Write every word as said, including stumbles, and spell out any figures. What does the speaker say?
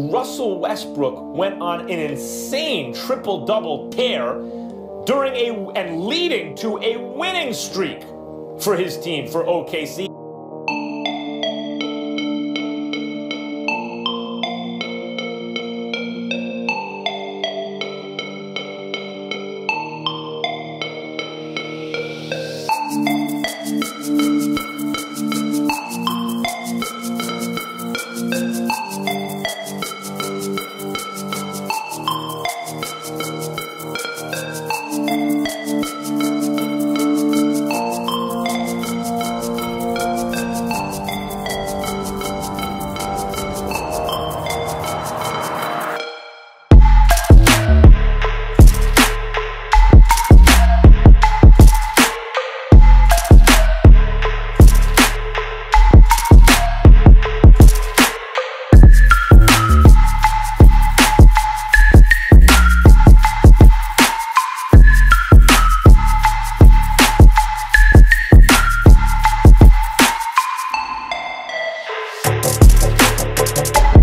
Russell Westbrook went on an insane triple-double tear during a and leading to a winning streak for his team, for O K C. We'll be right back.